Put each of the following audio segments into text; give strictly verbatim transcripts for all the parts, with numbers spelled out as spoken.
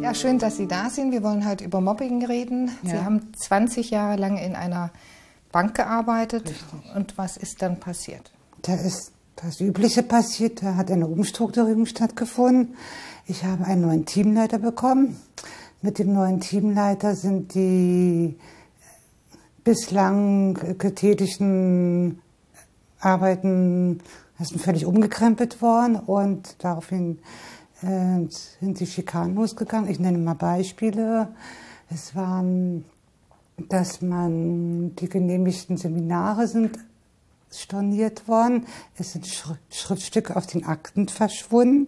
Ja, schön, dass Sie da sind. Wir wollen heute über Mobbing reden. Ja. Sie haben zwanzig Jahre lang in einer Bank gearbeitet. Richtig. Und was ist dann passiert? Da ist das Übliche passiert. Da hat eine Umstrukturierung stattgefunden. Ich habe einen neuen Teamleiter bekommen. Mit dem neuen Teamleiter sind die bislang getätigten Arbeiten sind völlig umgekrempelt worden und daraufhin äh, sind die Schikanen losgegangen. Ich nenne mal Beispiele. Es waren, dass man die genehmigten Seminare sind storniert worden. Es sind Schri- Schriftstücke auf den Akten verschwunden.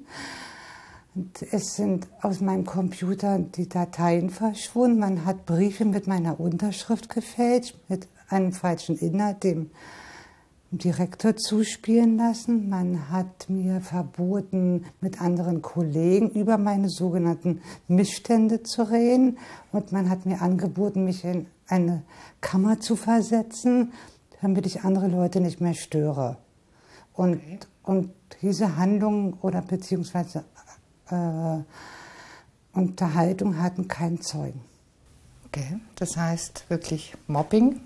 Und es sind aus meinem Computer die Dateien verschwunden. Man hat Briefe mit meiner Unterschrift gefälscht, mit einem falschen Inhalt dem Direktor zuspielen lassen. Man hat mir verboten, mit anderen Kollegen über meine sogenannten Missstände zu reden. Und man hat mir angeboten, mich in eine Kammer zu versetzen, damit ich andere Leute nicht mehr störe. Und, okay. und diese Handlungen oder beziehungsweise äh, Unterhaltung hatten keinen Zeugen. Okay, das heißt wirklich Mobbing.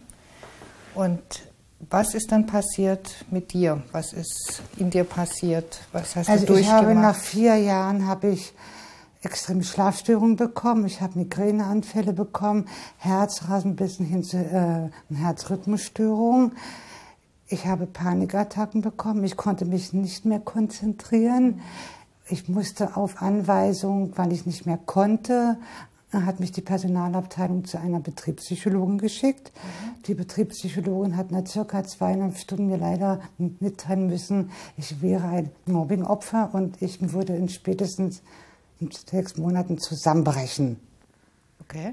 Und was ist dann passiert mit dir? Was ist in dir passiert? Was hast also du durchgemacht? Ich habe nach vier Jahren habe ich extreme Schlafstörungen bekommen. Ich habe Migräneanfälle bekommen, Herzrasen bis hin zu äh, Herzrhythmusstörungen. Ich habe Panikattacken bekommen. Ich konnte mich nicht mehr konzentrieren. Ich musste auf Anweisung, weil ich nicht mehr konnte, hat mich die Personalabteilung zu einer Betriebspsychologin geschickt. Mhm. Die Betriebspsychologin hat nach circa zweieinhalb Stunden mir leider mitteilen müssen, ich wäre ein Mobbingopfer und ich würde in spätestens in sechs Monaten zusammenbrechen. Okay.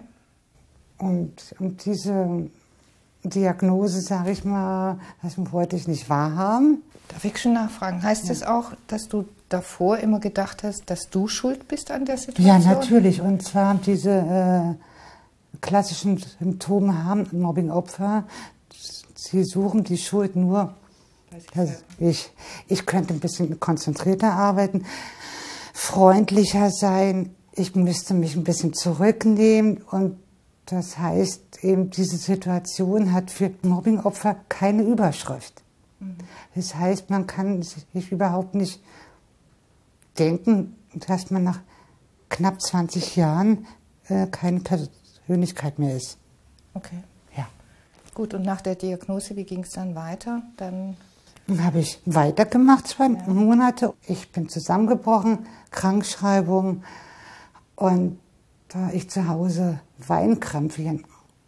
Und, und diese Diagnose, sage ich mal, das wollte ich nicht wahrhaben. Darf ich schon nachfragen? Heißt ja. das auch, dass du davor immer gedacht hast, dass du schuld bist an der Situation? Ja, natürlich. Und zwar diese äh, klassischen Symptome haben Mobbingopfer. Sie suchen die Schuld nur. Also ich, ich könnte ein bisschen konzentrierter arbeiten, freundlicher sein. Ich müsste mich ein bisschen zurücknehmen. Und das heißt, eben diese Situation hat für Mobbingopfer keine Überschrift. Mhm. Das heißt, man kann sich überhaupt nicht denken, dass man nach knapp zwanzig Jahren äh, keine Persönlichkeit mehr ist. Okay. Ja. Gut, und nach der Diagnose, wie ging es dann weiter? Dann, dann habe ich weitergemacht, zwei ja. Monate. Ich bin zusammengebrochen, Krankschreibung. Und da ich zu Hause Weinkrämpfe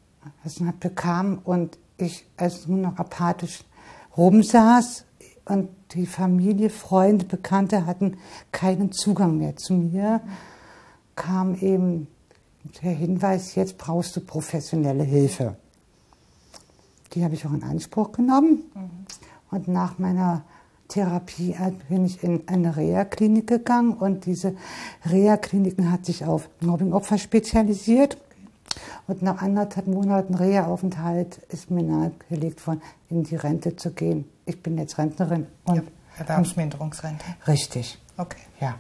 bekam und ich also nur noch apathisch rumsaß, und die Familie, Freunde, Bekannte hatten keinen Zugang mehr zu mir, kam eben der Hinweis, jetzt brauchst du professionelle Hilfe. Die habe ich auch in Anspruch genommen. Mhm. Und nach meiner Therapie bin ich in eine Reha-Klinik gegangen. Und diese Reha-Klinik hat sich auf Mobbingopfer spezialisiert. Und nach anderthalb Monaten Reha-Aufenthalt ist mir nahegelegt worden, in die Rente zu gehen. Ich bin jetzt Rentnerin. Und ja, Erwerbsminderungsrente. Richtig. Okay. Ja.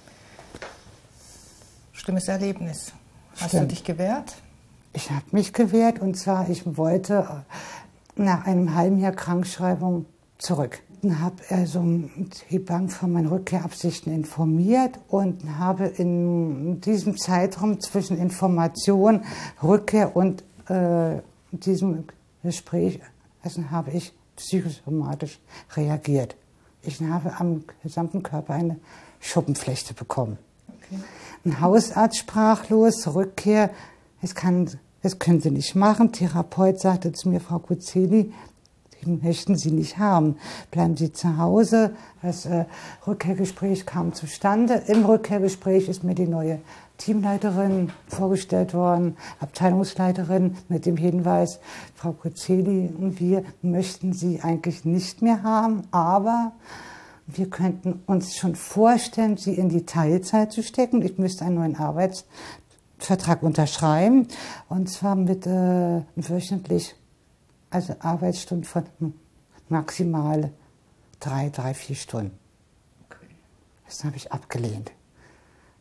Schlimmes Erlebnis. Hast Stimmt. du dich gewehrt? Ich habe mich gewehrt und zwar, ich wollte nach einem halben Jahr Krankschreibung zurück. Ich habe also die Bank von meinen Rückkehrabsichten informiert und habe in diesem Zeitraum zwischen Information, Rückkehr und äh, diesem Gespräch also habe ich psychosomatisch reagiert. Ich habe am gesamten Körper eine Schuppenflechte bekommen. Okay. Ein Hausarzt sprachlos, Rückkehr, das, kann, das können Sie nicht machen. Therapeut sagte zu mir, Frau Kutzeli, den möchten Sie nicht haben. Bleiben Sie zu Hause. Das äh, Rückkehrgespräch kam zustande. Im Rückkehrgespräch ist mir die neue Teamleiterin vorgestellt worden, Abteilungsleiterin mit dem Hinweis, Frau Kutzeli, wir möchten Sie eigentlich nicht mehr haben, aber wir könnten uns schon vorstellen, Sie in die Teilzeit zu stecken. Ich müsste einen neuen Arbeitsvertrag unterschreiben, und zwar mit äh, wöchentlich, also Arbeitsstunden von maximal drei, drei, vier Stunden. Okay. Das habe ich abgelehnt.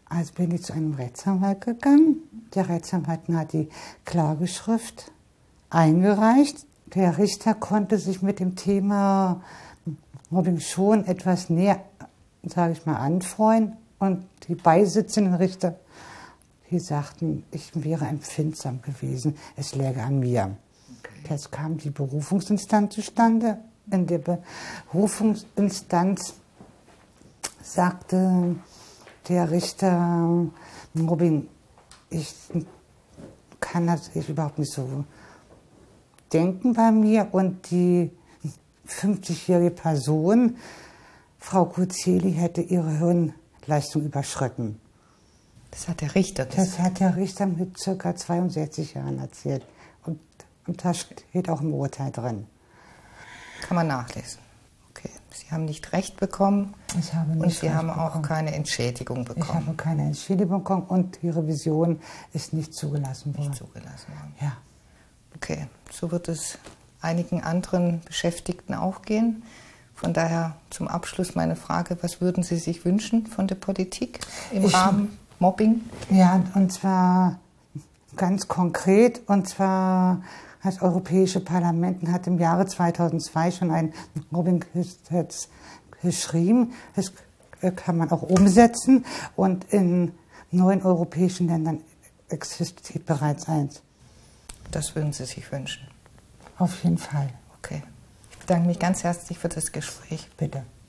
Also bin ich zu einem Rechtsanwalt gegangen. Der Rechtsanwalt hat die Klageschrift eingereicht. Der Richter konnte sich mit dem Thema Mobbing schon etwas näher, sage ich mal, anfreunden. Und die beisitzenden Richter, die sagten, ich wäre empfindsam gewesen, es läge an mir. Okay. Jetzt kam die Berufungsinstanz zustande. In der Berufungsinstanz sagte der Richter, Mobbing, ich kann das ich überhaupt nicht so denken bei mir. Und die fünfzigjährige Person, Frau Kurzeli, hätte ihre Hirnleistung überschritten. Das hat der Richter gesagt. Das hat der Richter mit ca. zweiundsechzig Jahren erzählt. Und, und da steht auch im Urteil drin. Kann man nachlesen. Okay. Sie haben nicht Recht bekommen ich habe nicht und Sie Recht haben auch bekommen. keine Entschädigung bekommen. Ich habe keine Entschädigung bekommen und die Revision ist nicht zugelassen worden. Nicht zugelassen worden. Ja. Okay, so wird es einigen anderen Beschäftigten auch gehen. Von daher zum Abschluss meine Frage, was würden Sie sich wünschen von der Politik im ich, Rahmen Mobbing? Ja, und zwar ganz konkret, und zwar das Europäische Parlament hat im Jahre zweitausendzwei schon ein Mobbinggesetz geschrieben. Das kann man auch umsetzen und in neun europäischen Ländern existiert bereits eins. Das würden Sie sich wünschen? Auf jeden Fall. Okay. Ich bedanke mich ganz herzlich für das Gespräch. Bitte.